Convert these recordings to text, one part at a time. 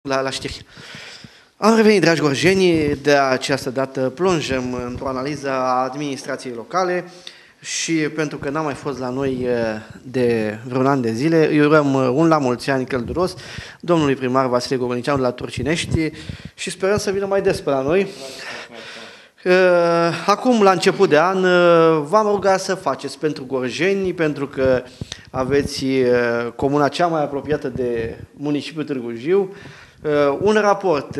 La știri. Am revenit, dragi gorjeni, de această dată plonjăm într-o analiză a administrației locale și pentru că n-am mai fost la noi de vreun an de zile, îi urăm un la mulți ani călduros domnului primar Vasile Gogănicianu de la Turcinești și sperăm să vină mai des pe la noi. Acum, la început de an, v-am rugat să faceți pentru gorjeni, pentru că aveți comuna cea mai apropiată de municipiul Târgu Jiu, un raport,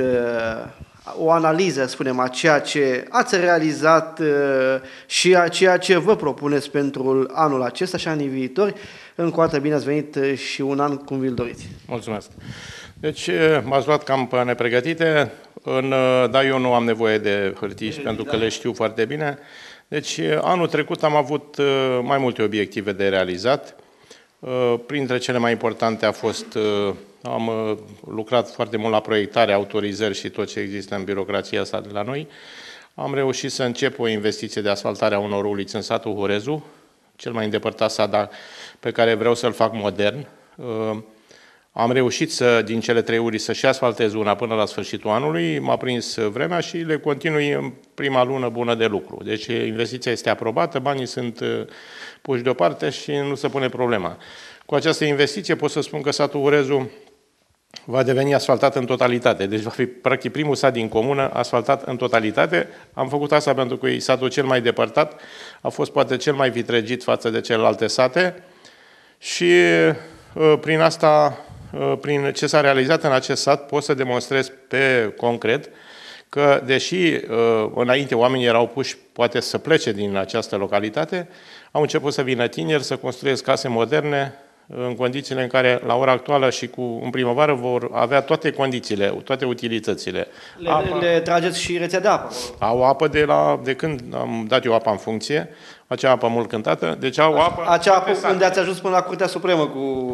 o analiză, spunem, a ceea ce ați realizat și a ceea ce vă propuneți pentru anul acesta și anii viitori. Încă o dată bine ați venit și un an cum vi-l doriți. Mulțumesc. Deci m-ați luat cam pe nepregătite, dar eu nu am nevoie de hârtii pentru că le știu foarte bine. Deci anul trecut am avut mai multe obiective de realizat. Printre cele mai importante a fost, am lucrat foarte mult la proiectare, autorizări și tot ce există în birocrația asta de la noi. Am reușit să încep o investiție de asfaltare a unor uliți în satul Horezu, cel mai îndepărtat sat pe care vreau să-l fac modern. Am reușit din cele 3 uliți să și asfaltez una până la sfârșitul anului, m-a prins vremea și le continui în prima lună bună de lucru. Deci investiția este aprobată, banii sunt puși deoparte și nu se pune problema. Cu această investiție pot să spun că satul Horezu va deveni asfaltat în totalitate. Deci va fi practic primul sat din comună asfaltat în totalitate. Am făcut asta pentru că e satul cel mai depărtat, a fost poate cel mai vitregit față de celelalte sate și prin asta, prin ce s-a realizat în acest sat, pot să demonstrez pe concret că, deși înainte oamenii erau puși poate să plece din această localitate, au început să vină tineri, să construiesc case moderne, în condițiile în care, la ora actuală și în primăvară, vor avea toate condițiile, toate utilitățile. Le trageți și rețea de apă? Au apă de când am dat eu apa în funcție, acea apă mult cântată, deci au apă... Acea apă unde ați ajuns până la Curtea Supremă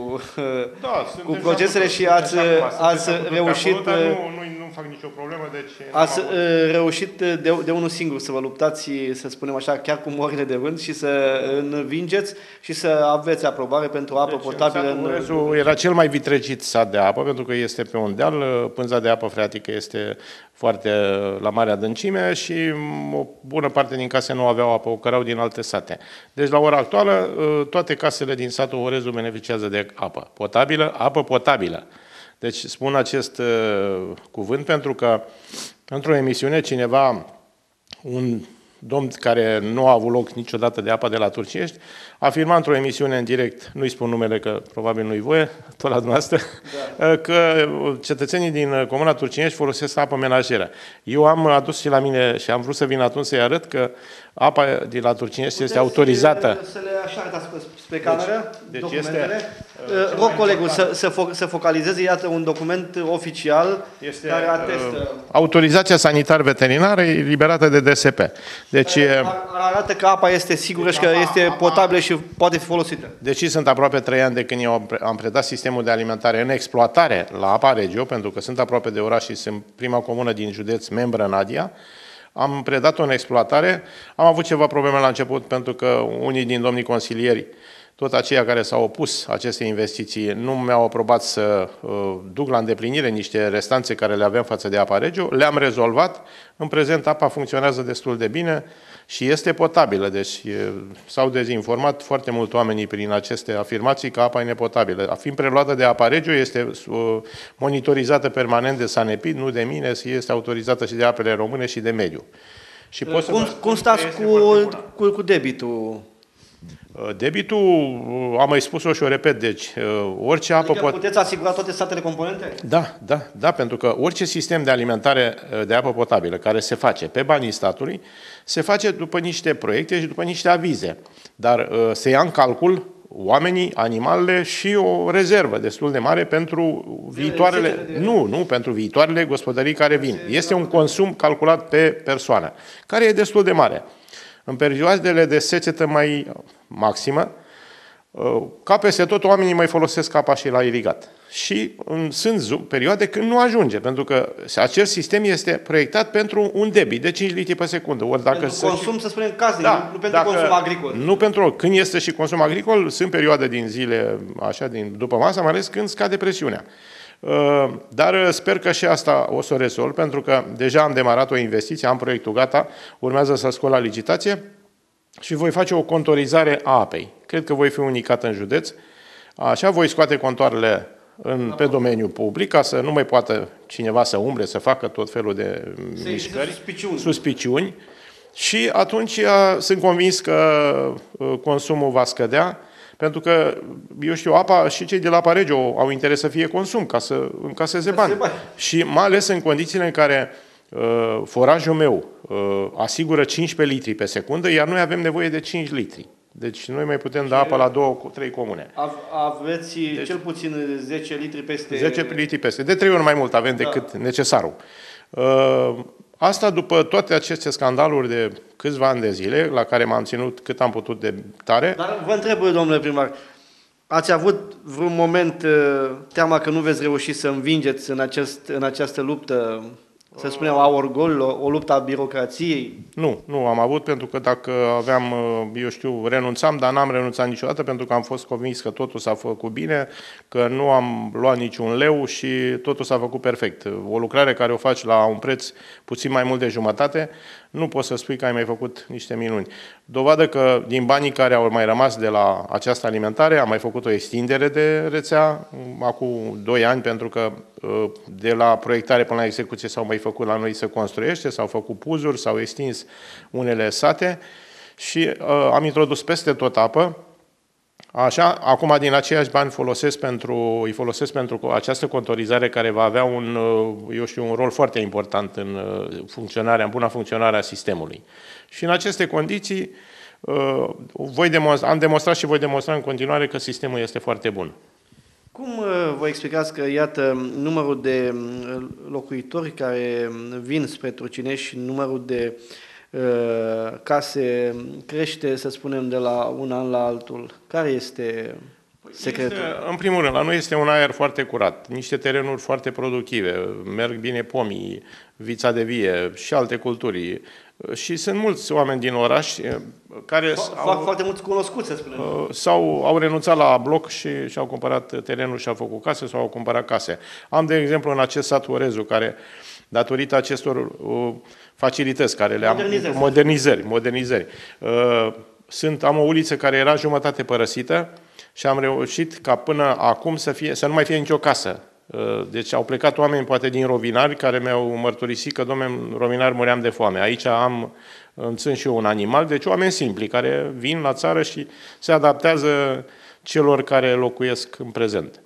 cu procesele și ați reușit... Nu fac nicio problemă, deci... Ați reușit de unul singur să vă luptați, să spunem așa, chiar cu morile de vânt și să învingeți și să aveți aprobare pentru apă potabilă. Horezu era cel mai vitregit sat de apă, pentru că este pe un deal, pânza de apă freatică este foarte la mare adâncime și o bună parte din case nu aveau apă, o cărau din alte sate. Deci, la ora actuală, toate casele din satul Horezu beneficiază de apă potabilă. Deci spun acest cuvânt pentru că într-o emisiune cineva, un domn care nu a avut loc niciodată de apa de la Turcinești, afirma într-o emisiune în direct, nu-i spun numele că probabil nu-i voie, tot la dumneavoastră, că cetățenii din comuna Turcinești folosesc apă menajeră. Eu am adus și la mine și am vrut să vin atunci să-i arăt că apa de la Turcinești este autorizată. Să le așa arătați spre cameră, documentele. Rog colegul să focalizeze, iată un document oficial care atestă. Autorizația sanitar-veterinară e liberată de DSP. Deci arată că apa este sigură și că este potabilă și poate fi folosită. Deci sunt aproape 3 ani de când eu am predat sistemul de alimentare în exploatare la Apa Regio, pentru că sunt aproape de oraș și sunt prima comună din județ membră în Adia. Am predat-o în exploatare. Am avut ceva probleme la început pentru că unii din domnii consilieri, tot aceia care s-au opus acestei investiții, nu mi-au aprobat să duc la îndeplinire niște restanțe care le aveam față de Apa Regio. Le-am rezolvat. În prezent apa funcționează destul de bine și este potabilă. Deci s-au dezinformat foarte mult oamenii prin aceste afirmații că apa e nepotabilă. Fiind preluată de Apa Regio, este monitorizată permanent de Sanepid, nu de mine, este autorizată și de Apele Române și de mediu. Și cum stați cu debitul? Debitul, am mai spus-o și o repet, deci orice apă puteți asigura toate statele componente? Da, pentru că orice sistem de alimentare de apă potabilă care se face pe banii statului, se face după niște proiecte și după niște avize. Dar se ia în calcul oamenii, animalele și o rezervă destul de mare pentru viitoarele... Nu, pentru viitoarele gospodării care vin. Este un consum calculat pe persoană, care e destul de mare. În perioadele de secetă mai maximă, ca peste tot, oamenii mai folosesc apa și la irigat. Și sunt perioade când nu ajunge, pentru că acest sistem este proiectat pentru un debit de 5 litri pe secundă. Ori dacă pentru consum, să spunem, casnic, nu pentru consum agricol. Nu pentru, când este și consum agricol, sunt perioade din zile, așa, după masă, mai ales când scade presiunea. Dar sper că și asta o să o rezolv, pentru că deja am demarat o investiție, am proiectul gata, urmează să scot la licitație și voi face o contorizare a apei. Cred că voi fi unicat în județ. Așa voi scoate contoarele pe domeniul public, ca să nu mai poată cineva să umble, să facă tot felul de mișcări, suspiciuni. Și atunci sunt convins că consumul va scădea, pentru că, eu știu, apa și cei de la Apa Regio au interes să fie consum, ca să încaseze bani. Și mai ales în condițiile în care forajul meu asigură 15 litri pe secundă, iar noi avem nevoie de 5 litri. Deci noi mai putem da apă la 2-3 comune. Aveți cel puțin 10 litri peste... 10 litri peste. De 3 ori mai mult avem decât necesarul. Asta după toate aceste scandaluri de câțiva ani de zile, la care m-am ținut cât am putut de tare. Dar vă întreb, domnule primar, ați avut vreun moment teama că nu veți reuși să învingeți în această luptă, să spunem, a orgolului, o luptă a birocrației? Nu am avut, pentru că dacă aveam, eu știu, renunțam, dar n-am renunțat niciodată, pentru că am fost convins că totul s-a făcut bine, că nu am luat niciun leu și totul s-a făcut perfect. O lucrare care o faci la un preț puțin mai mult de jumătate, nu poți să spui că ai mai făcut niște minuni. Dovadă că din banii care au mai rămas de la această alimentare, am mai făcut o extindere de rețea acum 2 ani, pentru că de la proiectare până la execuție s-au mai făcut la noi să construiește, s-au făcut puzuri, s-au extins unele sate și am introdus peste tot apă. Așa, acum din aceiași bani îi folosesc pentru această contorizare care va avea un rol foarte important în buna funcționare a sistemului. Și în aceste condiții am demonstrat și voi demonstra în continuare că sistemul este foarte bun. Cum vă explicați că, iată, numărul de locuitori care vin spre Turcinești și numărul de case crește, să spunem, de la un an la altul? Care este secretul? În primul rând, la noi este un aer foarte curat, niște terenuri foarte productive, merg bine pomii, vița de vie și alte culturi. Și sunt mulți oameni din oraș care fac foarte mulți cunoscuți, să spunem. Au renunțat la bloc și și-au cumpărat terenul și au făcut case sau au cumpărat case. Am, de exemplu, în acest sat Orezu, care, datorită acestor facilități care le-am... Modernizări. Am o uliță care era jumătate părăsită și am reușit ca până acum să nu mai fie nicio casă. Deci au plecat oameni poate din Rovinari care mi-au mărturisit că, dom'le, în Rovinari muream de foame. Aici sunt și eu un animal, deci oameni simpli care vin la țară și se adaptează celor care locuiesc în prezent.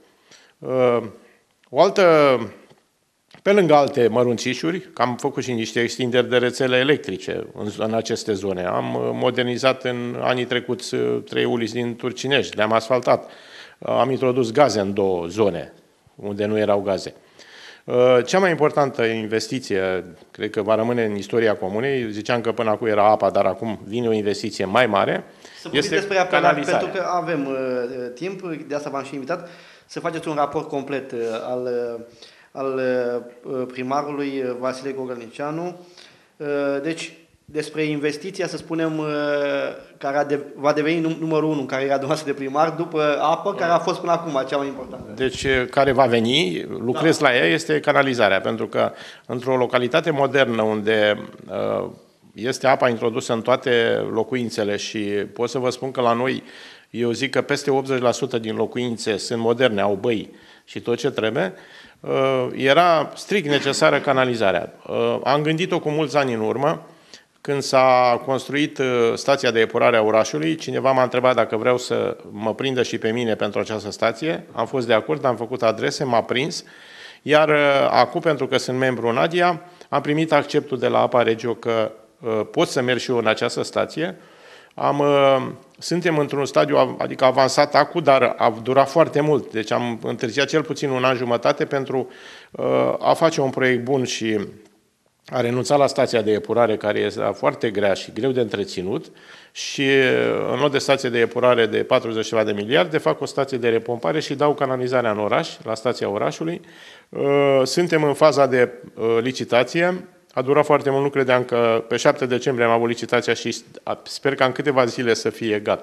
Pe lângă alte mărunțișuri, că am făcut și niște extinderi de rețele electrice în aceste zone. Am modernizat în anii trecuți 3 uliți din Turcinești, le-am asfaltat. Am introdus gaze în 2 zone unde nu erau gaze. Cea mai importantă investiție, cred că va rămâne în istoria comunei, ziceam că până acum era apa, dar acum vine o investiție mai mare, este canalizarea. Pentru că avem timp, de asta v-am și invitat, să faceți un raport complet al primarului Vasile Gogălnicianu. Deci, despre investiția, să spunem, care va deveni numărul 1, care era dumneavoastră de primar, după apă, care a fost până acum cea mai importantă. Deci, care va veni, lucrez la ea, este canalizarea, pentru că într-o localitate modernă unde este apa introdusă în toate locuințele și pot să vă spun că la noi, eu zic că peste 80% din locuințe sunt moderne, au băi și tot ce trebuie, era strict necesară canalizarea. Am gândit-o cu mulți ani în urmă. Când s-a construit stația de epurare a orașului, cineva m-a întrebat dacă vreau să mă prindă și pe mine pentru această stație. Am fost de acord, am făcut adrese, m-a prins. Iar acum, pentru că sunt membru în ADIA, am primit acceptul de la Apa Regio că pot să merg și eu în această stație. Suntem într-un stadiu adică avansat acum, dar a durat foarte mult. Deci am întârziat cel puțin 1 an jumătate pentru a face un proiect bun și a renunțat la stația de epurare, care este foarte grea și greu de întreținut, și în loc de stație de epurare de 40 ceva de miliarde, fac o stație de repompare și dau canalizarea în oraș, la stația orașului. Suntem în faza de licitație. A durat foarte mult, nu credeam că pe 7 decembrie am avut licitația și sper că în câteva zile să fie gata.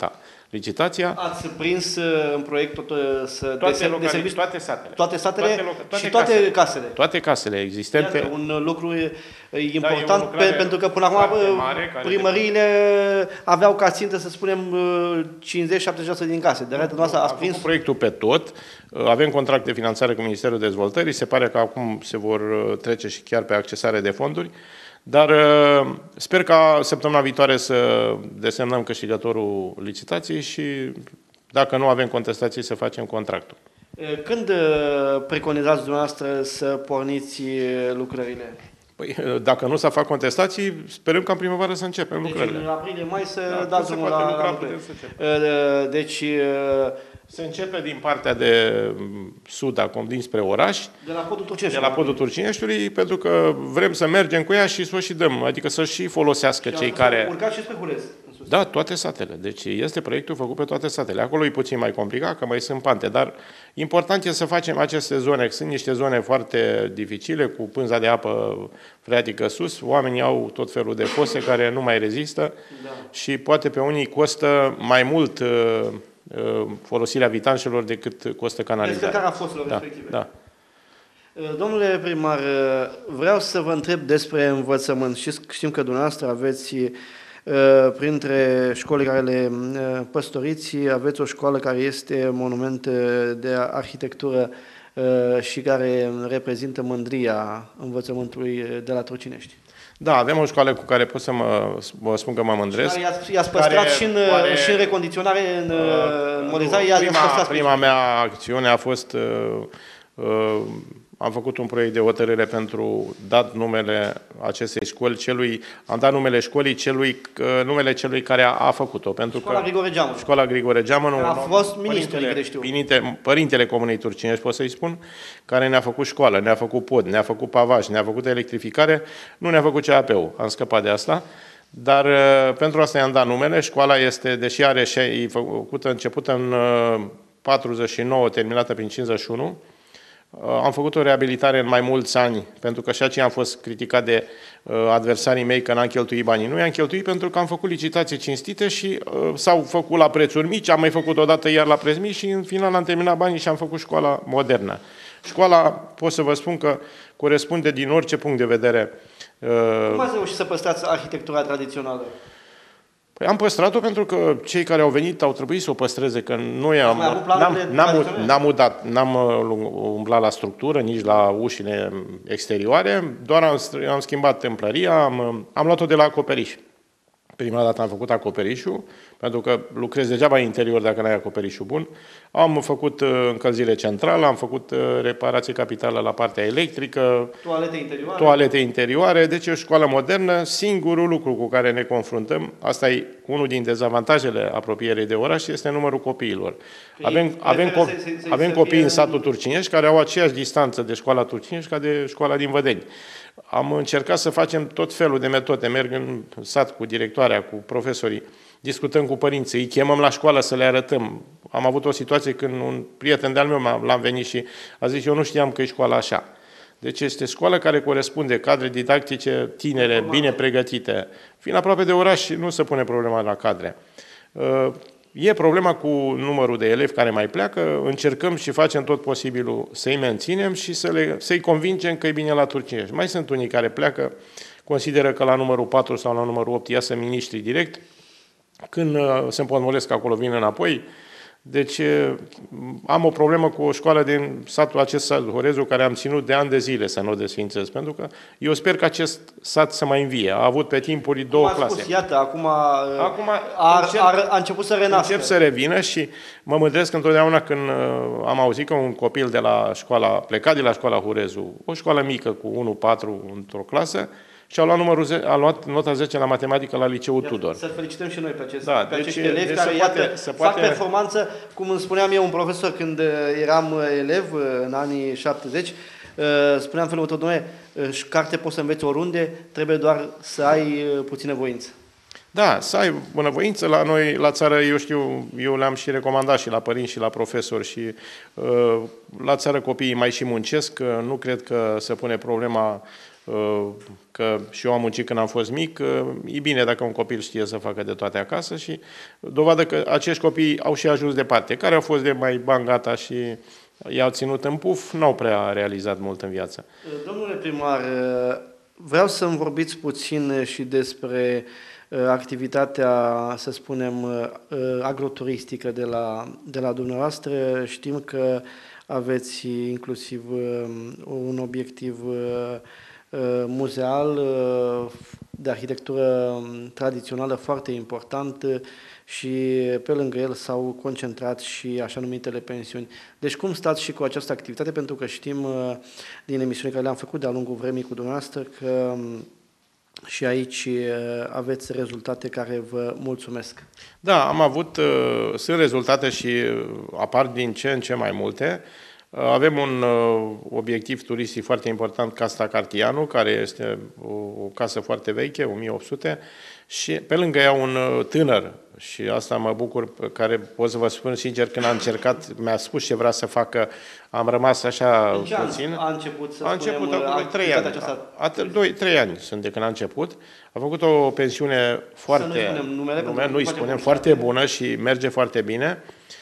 licitația. Ați prins în proiect Toate satele. Toate satele și toate casele. Toate casele existente. Iată, un lucru important, pentru că până acum primăriile aveau ca țintă, să spunem, 50-70% din case. De restul noastră ați prins proiectul pe tot. Avem contract de finanțare cu Ministerul Dezvoltării. Se pare că acum se vor trece și chiar pe accesare de fonduri. Dar sper ca săptămâna viitoare să desemnăm câștigătorul licitației și, dacă nu avem contestații, să facem contractul. Când preconizați dumneavoastră să porniți lucrările? Păi, dacă nu s-a fac contestații, sperăm ca în primăvară să începem lucrările. În aprilie-mai să dați drumul la lucrări. Deci se începe din partea de sud, acum dinspre oraș, de la podul Turcinești. De la podul Turcineștiului, pentru că vrem să mergem cu ea și să o și dăm, adică să și folosească cei care... Urcați și spre Hules. Da, toate satele. Deci este proiectul făcut pe toate satele. Acolo e puțin mai complicat, că mai sunt pante, dar important e să facem aceste zone. Sunt niște zone foarte dificile, cu pânza de apă freatică sus, oamenii au tot felul de fose care nu mai rezistă și poate pe unii costă mai mult folosirea vitanșelor decât costă canalizarea. Descărcarea foselor respective. Da. Domnule primar, vreau să vă întreb despre învățământ. Știm că dumneavoastră aveți, printre școlile care le păstoriți, aveți o școală care este monument de arhitectură și care reprezintă mândria învățământului de la Turcinești. Da, avem o școală cu care pot să vă spun că mă mândresc. I-ați păstrat și în recondiționare, în modernizare? Prima mea acțiune a fost... Am făcut un proiect de hotărâre pentru dat numele acestei școli am dat numele școlii numele celui care a făcut-o. Școala Grigore Geamănu. Școala Grigore Geamănu. A fost ministru, de știu. Părintele Comunei Turcinești, pot să-i spun, care ne-a făcut școală, ne-a făcut pod, ne-a făcut pavaj, ne-a făcut electrificare, nu ne-a făcut CAP-ul. Am scăpat de asta. Dar pentru asta i-am dat numele. Școala este, deși e începută în 49, terminată prin 51, am făcut o reabilitare în mai mulți ani, pentru că și aceea am fost criticat de adversarii mei că n-am cheltuit banii. Nu i-am cheltuit pentru că am făcut licitații cinstite și s-au făcut la prețuri mici, am mai făcut o dată iar la preț mici și în final am terminat banii și am făcut școala modernă. Școala, pot să vă spun că corespunde din orice punct de vedere. Cum ați reușit să păstrați arhitectura tradițională? Păi am păstrat-o pentru că cei care au venit au trebuit să o păstreze, că n-am umblat la structură, nici la ușile exterioare, doar am schimbat templăria, am luat-o de la acoperiș. Prima dată am făcut acoperișul, pentru că lucrez degeaba în interior dacă n-ai acoperișul bun. Am făcut încălzire centrală, am făcut reparație capitală la partea electrică, toalete interioare, deci e o școală modernă. Singurul lucru cu care ne confruntăm, asta e unul din dezavantajele apropierii de oraș, este numărul copiilor. Avem copii în satul Turcinești care au aceeași distanță de școala Turcinești ca de școala din Vădeni. Am încercat să facem tot felul de metode, merg în sat cu directoarea, cu profesorii, discutăm cu părinții, îi chemăm la școală să le arătăm. Am avut o situație când un prieten de-al meu l-am venit și a zis, eu nu știam că e școala așa. Deci este școală care corespunde cadre didactice tinere, bine pregătite. Fiind aproape de oraș, nu se pune problema la cadre. E problema cu numărul de elevi care mai pleacă, încercăm și facem tot posibilul să-i menținem și să-i convingem că e bine la Turcinești. Mai sunt unii care pleacă, consideră că la numărul 4 sau la numărul 8 iasă miniștri direct, când se împotmolesc acolo vin înapoi. Deci am o problemă cu o școală din satul acesta, Horezu, care am ținut de ani de zile să nu o desfințez, pentru că eu sper că acest sat să mai învie. A avut pe timpuri două clase. Iată, acum a început să renască. Încep să revină și mă mândresc întotdeauna când am auzit că un copil de la școala, plecat de la școala Horezu, o școală mică cu 1-4 într-o clasă, și a luat nota 10 la matematică la Liceul Tudor. Să felicităm și noi pe deci, acești elevi care fac performanță. Cum îmi spunea mie un profesor când eram elev în anii 70, spuneam felul următor, dom'le, carte poți să înveți oriunde, trebuie doar să ai puțină voință. Da, să ai bunăvoință. La noi, la țară, eu le-am și recomandat și la părinți și la profesori și la țară copiii mai și muncesc. Nu cred că se pune problema că și eu am muncit când am fost mic, e bine dacă un copil știe să facă de toate acasă și dovadă că acești copii au și ajuns departe. Care au fost de mai bani gata și i-au ținut în puf, n-au prea realizat mult în viață. Domnule primar, vreau să-mi vorbiți puțin și despre activitatea, să spunem, agroturistică de la dumneavoastră. Știm că aveți inclusiv un obiectiv muzeal de arhitectură tradițională foarte important și pe lângă el s-au concentrat și așa numitele pensiuni. Deci cum stați și cu această activitate? Pentru că știm din emisiunile care le-am făcut de-a lungul vremii cu dumneavoastră că și aici aveți rezultate care vă mulțumesc. Da, am avut, sunt rezultate și apar din ce în ce mai multe. Avem un obiectiv turistic foarte important, Casa Cartianu, care este o casă foarte veche, 1800, și pe lângă ea un tânăr, și asta mă bucur, care pot să vă spun sincer, când a încercat, mi-a spus ce vrea să facă, am rămas așa puțin. A început să a început acum 3 ani. 3 ani sunt de când a început. A făcut o pensiune foarte, nu-i spunem, foarte bună și merge foarte bine.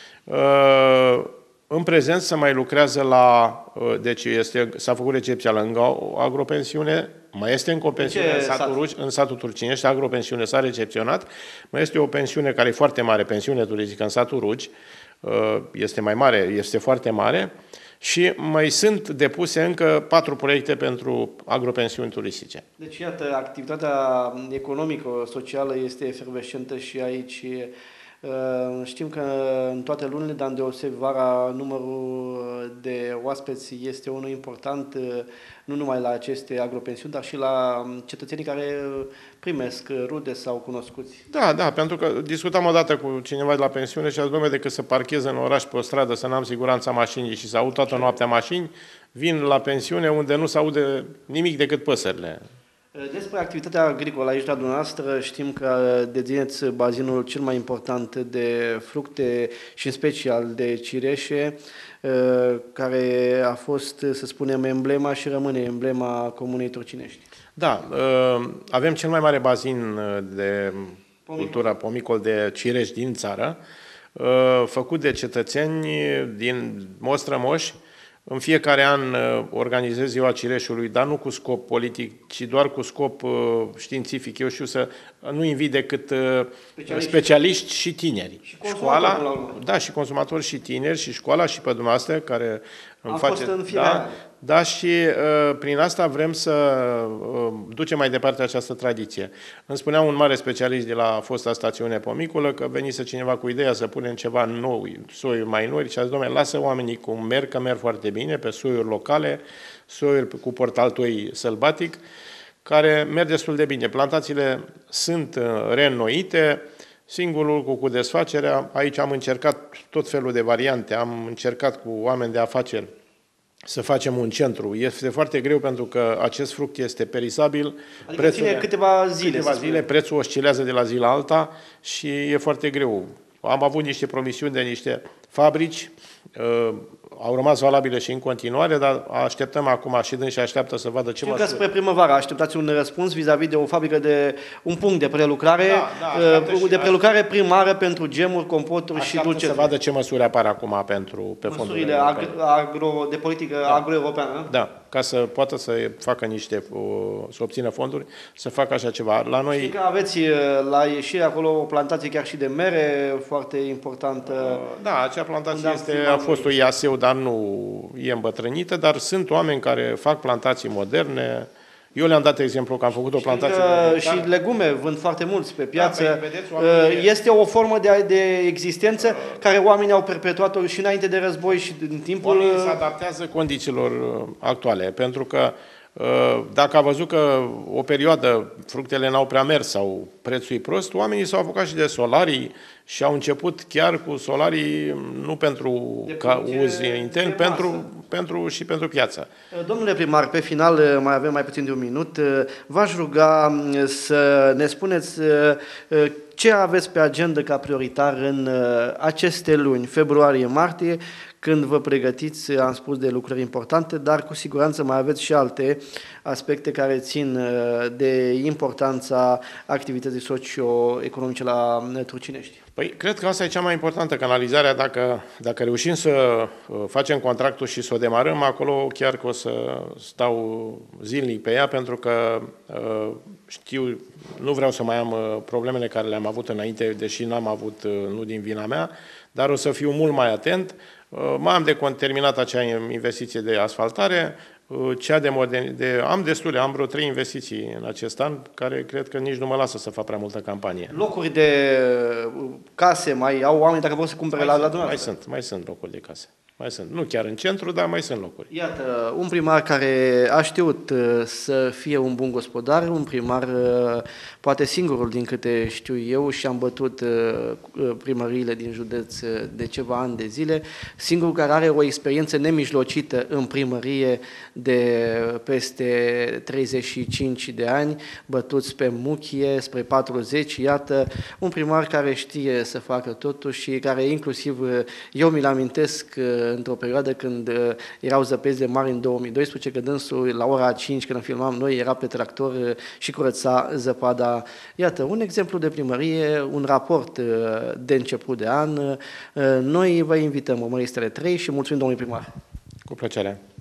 În prezent se mai lucrează la, deci s-a făcut recepția lângă o agropensiune, mai este încă o pensiune în satul Turcinești, agropensiune s-a recepționat, mai este o pensiune care e foarte mare, pensiune turistică în satul Rugi, este mai mare, este foarte mare, și mai sunt depuse încă 4 proiecte pentru agropensiuni turistice. Deci, iată, activitatea economico-socială este efervescentă și aici. Știm că în toate lunile, dar îndeosebi vara, numărul de oaspeți este unul important, nu numai la aceste agropensiuni, dar și la cetățenii care primesc rude sau cunoscuți. Da, pentru că discutam odată cu cineva de la pensiune și a zis, dom'le, decât să parchez în oraș pe o stradă, să n-am siguranța mașinii și să aud toată noaptea mașini, vin la pensiune unde nu se aude nimic decât păsările. Despre activitatea agricolă aici la dumneavoastră, știm că dețineți bazinul cel mai important de fructe și în special de cireșe, care a fost, să spunem, emblema și rămâne emblema Comunei Turcinești. Da, avem cel mai mare bazin de cultură pomicol de cireși din țară, făcut de cetățeni din Mostrămoși. În fiecare an organizez eu a cireșului, dar nu cu scop politic, ci doar cu scop științific. Eu știu să nu invit decât specialiști și tineri. Și școala, da, și consumatori și tineri, și școala și pe dumneavoastră care îmi face. Fost în fiecare. Da, și prin asta vrem să ducem mai departe această tradiție. Îmi spunea un mare specialist de la fosta stațiune pomicolă că venise cineva cu ideea să punem ceva nou, soiuri mai noi, și a zis, dom'le, lasă oamenii cum merg, că merg foarte bine, pe soiuri locale, soiuri cu portaltoi sălbatic, care merg destul de bine. Plantațiile sunt reînnoite. Singurul lucru cu desfacerea, aici am încercat tot felul de variante, am încercat cu oameni de afaceri să facem un centru. Este foarte greu pentru că acest fruct este perisabil. Adică ține câteva zile. Prețul oscilează de la zi la alta și e foarte greu. Am avut niște promisiuni de niște fabrici, au rămas valabile și în continuare, dar așteptăm acum și dânsii așteaptă să vadă ce măsuri. Știu că spre primăvară așteptați un răspuns vis-a-vis de o fabrică de un punct de prelucrare, de prelucrare primară pentru gemuri, compoturi și dulce. Să vadă ce măsuri apar acum pe fondurile de politică agro-europeană. Da, ca să poată să facă să obțină fonduri, să facă așa ceva. La noi... Știi că aveți la ieșire acolo o plantație chiar și de mere foarte importantă. Da, acea plantație a fost o IASEU, dar nu e îmbătrânită, dar sunt oameni care fac plantații moderne. Eu le-am dat exemplu că am făcut o plantație de și legume vând foarte mulți pe piață. Da, vedeți, este o formă de existență care oamenii au perpetuat-o și înainte de război și în timpul... Oamenii se adaptează condițiilor actuale, pentru că dacă a văzut că o perioadă fructele n-au prea mers sau prețul e prost, oamenii s-au apucat și de solarii și au început chiar cu solarii nu pentru uz intern, și pentru piață. Domnule primar, pe final, mai avem mai puțin de un minut, v-aș ruga să ne spuneți ce aveți pe agenda ca prioritar în aceste luni, februarie-martie, când vă pregătiți, am spus de lucruri importante, dar cu siguranță mai aveți și alte aspecte care țin de importanța activității socio-economice la Turcinești. Păi, cred că asta e cea mai importantă, canalizarea. Dacă reușim să facem contractul și să o demarăm, acolo chiar că o să stau zilnic pe ea, pentru că știu, nu vreau să mai am problemele care le-am avut înainte, deși n-am avut, nu din vina mea, dar o să fiu mult mai atent. Mai am de terminat acea investiție de asfaltare, am vreo 3 investiții în acest an, care cred că nici nu mă lasă să fac prea multă campanie. Locuri de case mai au oameni dacă vor să cumpere la dumneavoastră? Mai sunt locuri de case. Mai sunt. Nu chiar în centru, dar mai sunt locuri. Iată, un primar care a știut să fie un bun gospodar, un primar poate singurul din câte știu eu și am bătut primăriile din județ de ceva ani de zile, singurul care are o experiență nemijlocită în primărie de peste 35 de ani, bătuți pe muchie spre 40, iată, un primar care știe să facă totul și care inclusiv, eu mi-l amintesc într-o perioadă când erau zăpezi de mari în 2012, că dânsul la ora 5 când filmam noi era pe tractor și curăța zăpada. Iată, un exemplu de primărie, un raport de început de an. Noi vă invităm, urmăriți Tele3 și mulțumim domnului primar. Cu plăcere.